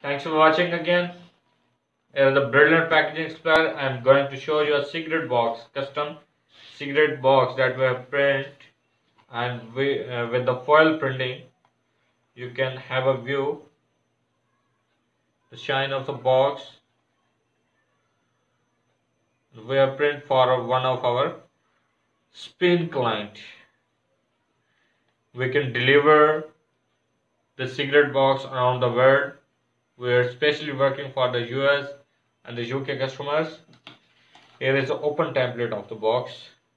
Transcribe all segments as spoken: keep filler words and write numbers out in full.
Thanks for watching again. Here is the Brilliant Packaging Supplier. I am going to show you a cigarette box, custom cigarette box that we have print, and we, uh, with the foil printing you can have a view the shine of the box. We have print for one of our Spain client. We can deliver the cigarette box around the world. We are especially working for the U S and the U K customers. Here is the open template of the box.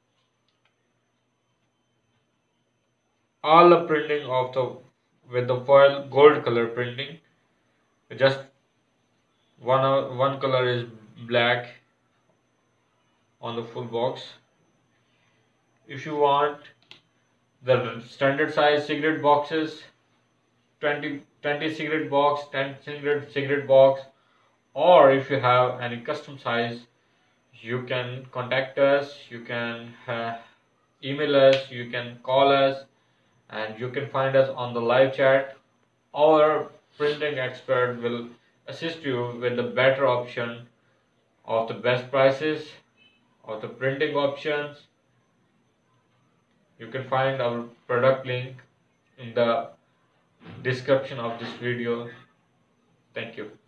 All the printing of the with the foil gold color printing. Just one one color is black on the full box. If you want the standard size cigarette boxes, twenty, twenty cigarette box, ten cigarette cigarette box, or if you have any custom size, you can contact us, you can uh, email us, you can call us, and you can find us on the live chat. Our printing expert will assist you with the better option of the best prices of the printing options. You can find our product link in the description of this video. Thank you.